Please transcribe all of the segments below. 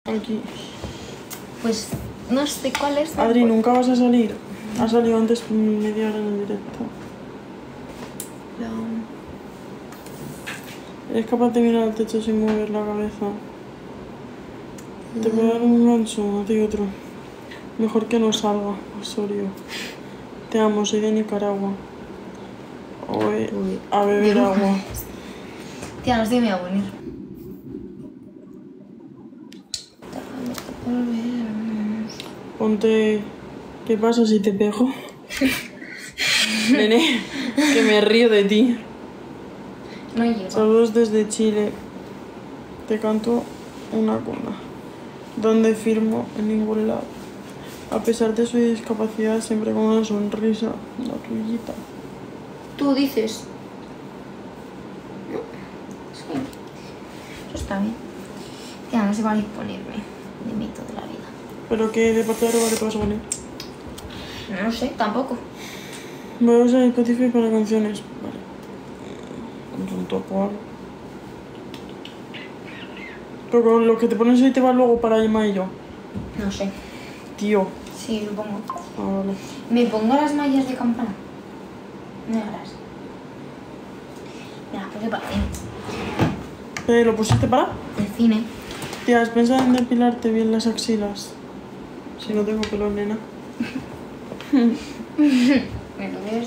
Aquí. Pues no sé cuál es. Adri, ¿nunca vas a salir? Ha salido antes media hora en el directo. ¿Eres capaz de mirar al techo sin mover la cabeza? Te puedo dar un gancho, a ti otro. Mejor que no salga, Osorio. Te amo, soy de Nicaragua. A beber agua. Tía, no sé si me voy a venir. Ponte... ¿Qué pasa si te pego? Nene, que me río de ti. No llego. Saludos desde Chile. Te canto una cuna. Donde firmo en ningún lado. A pesar de su discapacidad, siempre con una sonrisa. La tuyita. Tú dices. No. Sí. Eso está bien. Tía, no sé cuál ponerme de mito de la vida. ¿Pero qué de parte de arriba que te vas a poner? No lo sé, tampoco. Voy a usar Spotify para canciones. Vale. Con un topo o algo. Pero con lo que te pones ahí te va luego para Emma y yo. No sé. Tío. Sí, lo pongo. Ah, vale. ¿Me pongo las mallas de campana? Negras. Mira, pues para ti. ¿Lo pusiste para? El cine. Tía, ¿has pensado en depilarte bien las axilas? Si no tengo pelo, nena. ¿Me lo ves?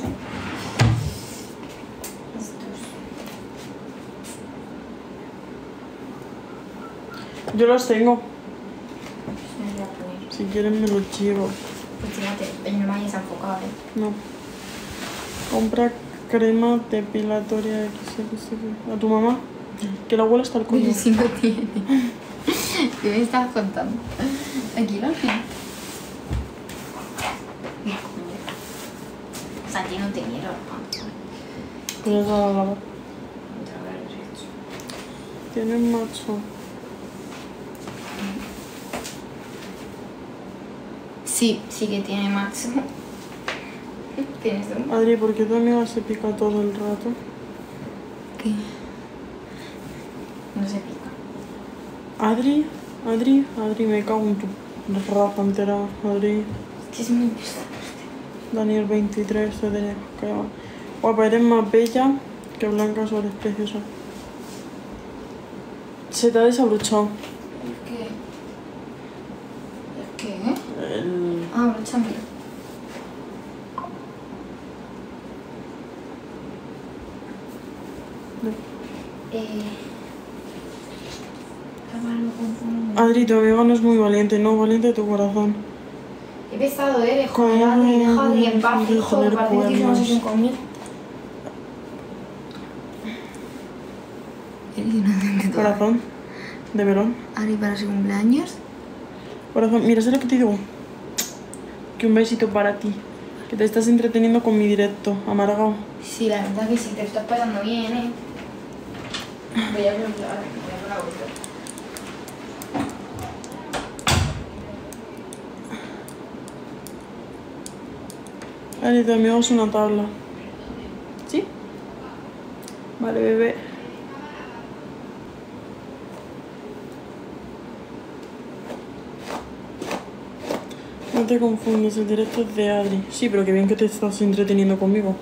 Yo los tengo. Me voy a poner. Si quieren me los llevo. Pues fíjate, el mallas enfocado, No. Compra crema depilatoria XXL. ¿A tu mamá? Que la abuela está al coño. Pero si no tiene. ¿Qué me estás contando? Aquí lo tiene. O sea, aquí no tenía ropa. Pero es a la lavar. Tiene un macho. Sí, sí que tiene macho. ¿Tienes un? Adri, ¿por qué tu amiga se pica todo el rato? ¿Qué? No se pica. Adri, me cago en tu raza entera, Adri. Es que es muy pesado. Daniel 23, se tenía que llamar. Guapa, eres más bella que Blanca Suárez, preciosa. Se te ha desabrochado. ¿El qué? ¿El qué? El... Ah, brochame. Adri, tu amiga no es muy valiente, no, valiente tu corazón. Qué pesado eres, joder, Adri, deja de en paz, hijo, que parece que tienes una sesión conmigo. Corazón, de melón. Adri, para su cumpleaños. Corazón, mira, ¿sabes lo que te digo? Que un besito para ti. Que te estás entreteniendo con mi directo, amargado. Sí, la verdad que sí, te estás pasando bien, Voy a ver la vuelta. Adri, tu amigo es una tabla. ¿Sí? Vale, bebé. No te confundes, el directo es de Adri. Sí, pero que bien que te estás entreteniendo conmigo.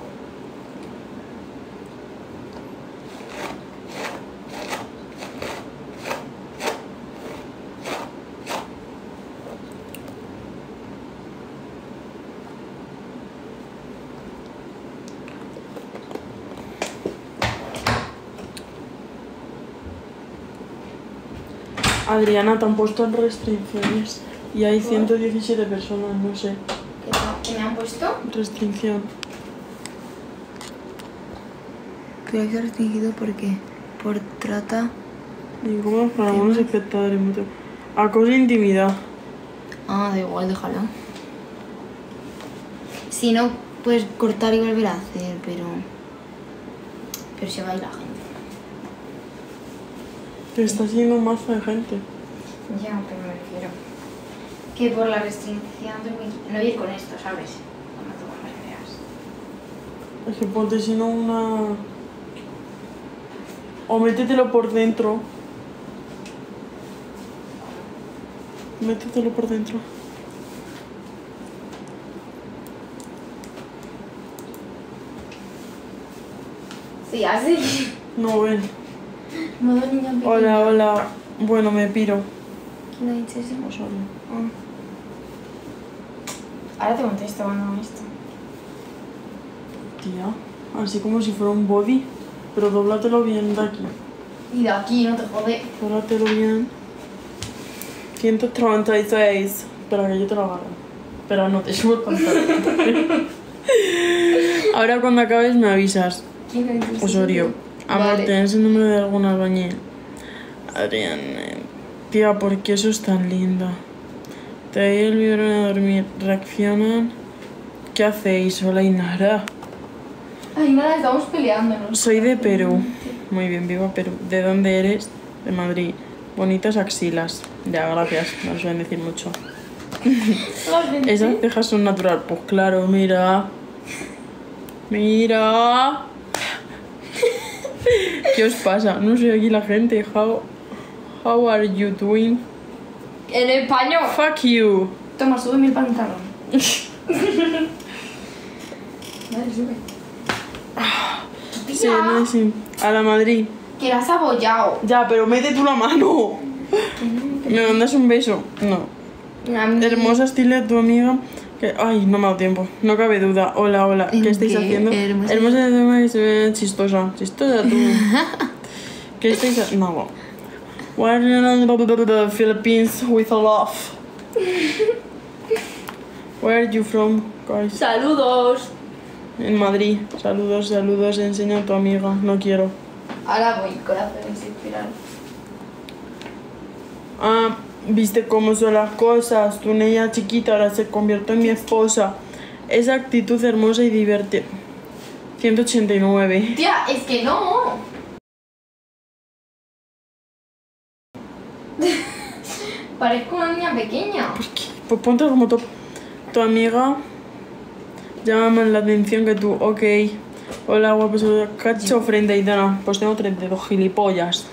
Adriana, te han puesto en restricciones y hay 117 personas, no sé. ¿Qué me han puesto? Restricción. Que hay que restringido porque por trata. ¿Y cómo para algunos espectadores? Acoso e intimidad. Ah, da igual, déjalo. Si no, puedes cortar y volver a hacer, pero se va a ir la gente. Que está siguiendo un mazo de gente. Ya, pero me refiero que por la restricción no ir con esto, ¿sabes? Cuando tú las veas. Es que ponte si no una... O métetelo por dentro. Métetelo por dentro. Sí, así. No ven. Modo niña pequeña. Hola, hola. Bueno, me piro. ¿Quién ha dicho eso? Osorio. Ahora te contesto cuando esto. Tía, así como si fuera un body. Pero dóblatelo bien de aquí. Y de aquí, no te jode. Dóblatelo bien. 136. Espera, que yo te lo agarro. Espera, no, te subo el pantalón. Ahora cuando acabes me avisas. ¿Quién ha dicho eso? Osorio. Amor, Vale. ¿tienes el número de algún albañil? Adrián. Tía, ¿por qué eso es tan linda? Te doy el biberón a dormir. ¿Reaccionan? ¿Qué hacéis? Hola, Inara. Ay, nada, estamos peleándonos. Soy de Perú. Muy bien, viva Perú. ¿De dónde eres? De Madrid. Bonitas axilas. Ya, gracias. No suelen decir mucho. La gente. Esas cejas son natural. Pues claro, mira. Mira. ¿Qué os pasa? No soy aquí la gente. How are you doing? En español. Fuck you. Toma, súbeme el pantalón. Vale, sube. Sí, no, sí. A la Madrid. Que la has abollado. Ya, pero mete tú la mano. ¿Me mandas un beso? No. Hermosa estilo tu amiga. Que... Ay, no me ha dado tiempo. No cabe duda. Hola, hola. ¿Qué estáis haciendo? Hermosa. Hermosa tu amiga que se ve chistosa. Chistosa tú. ¿Qué estáis haciendo? No. Why are you in the Philippines with a love? Where are you from, guys? Saludos. En Madrid. Saludos, saludos. Enseña a tu amiga. No quiero. Ahora voy, corazones inspirados. Ah, viste cómo son las cosas. Tu niña chiquita ahora se convirtió en mi esposa. Esa actitud hermosa y divertida. 189. Tía, es que no. Parezco una niña pequeña. Pues ponte como tu amiga. Llama más la atención que tú. Ok. Hola, guapo. Cacho frente a Aitana. Pues tengo 32 gilipollas.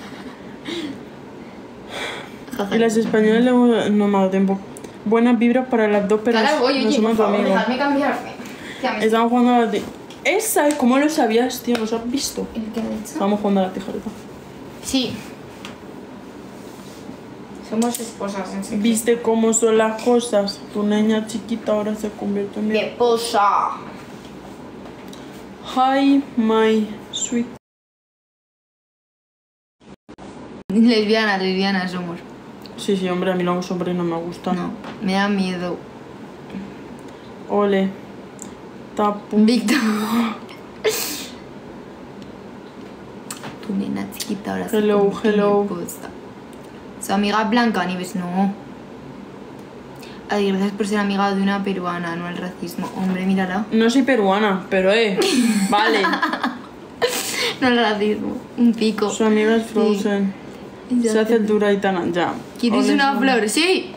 Y las españolas no me ha dado tiempo. Buenas vibras para las dos, pero Ahora voy, no oye, somos por tu favor, amiga. dejadme cambiarme. Tía, me... Estamos jugando a la tijereta. ¿Esa? ¿Cómo lo sabías, tío? ¿Nos has visto? ¿El qué ha dicho? Estamos jugando a la tijereta. Sí. Somos esposas en serio. ¿Viste cómo son las cosas? Tu niña chiquita ahora se convierte en mi... Mi esposa. Hi, my sweet... Lesbianas somos. Sí, sí, hombre, a mí los hombres no me gustan. No, me da miedo. Ole. Tapu. Víctor. Tu nena chiquita ahora Hello, se convierte en hello. mi esposa. Su amiga Blanca Nieves, no. Ay, gracias por ser amiga de una peruana, no el racismo. Hombre, mírala. No soy peruana, pero vale. No el racismo, un pico. Su amiga es Frozen. Se hace el dura y tan ya. ¿Quieres Ole, una su- flor? Sí.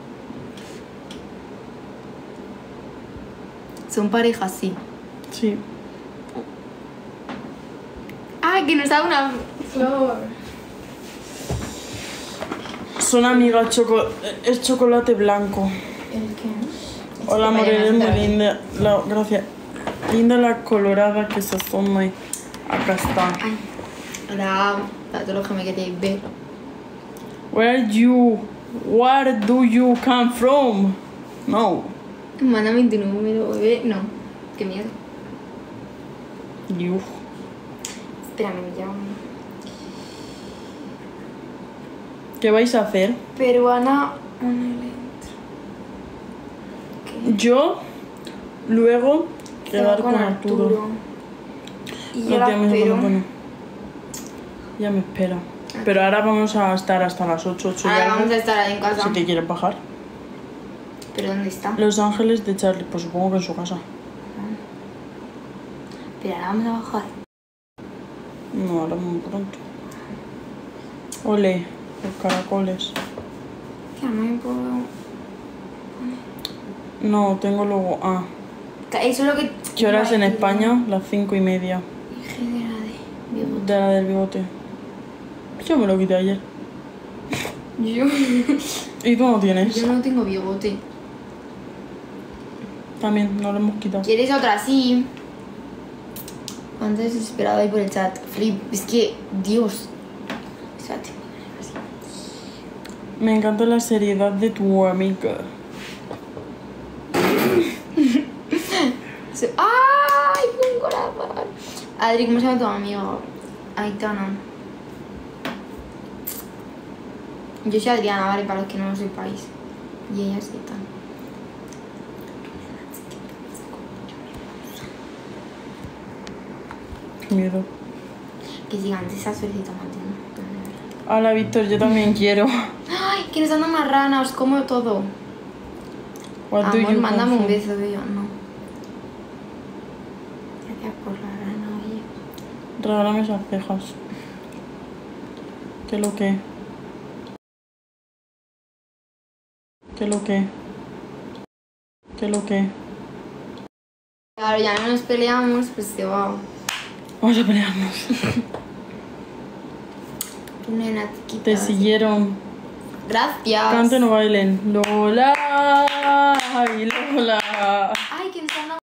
Son parejas, sí. Sí. Ah, que nos da una flor. Son amigas es chocolate blanco. ¿El qué? Hola, amor, eres muy linda. Gracias. Linda la colorada que se asoma. Acá está. Ay. Hola, para todos los que me queréis ver. Where do you come from? No. Mándame tu número, bebé. No, qué miedo. You. Espérame, me llamo. ¿Qué vais a hacer? Peruana. Yo, luego, quedar con Arturo. Y No, yo la tía, me espero. bueno. Ya me espera. Pero ahora vamos a estar hasta las 8, 8 y Ahora algo, vamos a estar ahí en casa. si te quieres bajar. ¿Pero dónde está? Los Ángeles de Charlie, pues supongo que en su casa. Pero ahora vamos a bajar. No, ahora muy pronto. Ole, los caracoles. Ya no me puedo. No, tengo luego... Ah, Eso es lo que. ¿qué horas en España? Las 5:30. De De la del bigote. Yo me lo quité ayer. Yo ¿Y tú no tienes? no tengo bigote. También, no lo hemos quitado. ¿Quieres otra? Sí. Antes desesperado ahí por el chat. Flip, es que, Dios. Espérate. Me encanta la seriedad de tu amiga. ¡Ay! Un corazón. Adri, ¿cómo se llama tu amigo? Aitana. Yo soy Adriana, vale, para los que no lo sepáis. Y ella es Aitana. Qué miedo. Que gigante esa suercita mantiene. Hola, Víctor, yo también quiero. ¡Ay! Que nos dan una rana, os como todo. What do Amor, you mándame un confirm? beso de ella, no. Gracias por la rana, oye. Regálame esas cejas. ¿Qué lo que? ¿Qué lo que? ¿Qué lo que? Claro, ya no nos peleamos, pues se va. Vamos a pelearnos. Tu nena chiquita. Te siguieron. Gracias. Canten o bailen. Lola. Ay, Lola.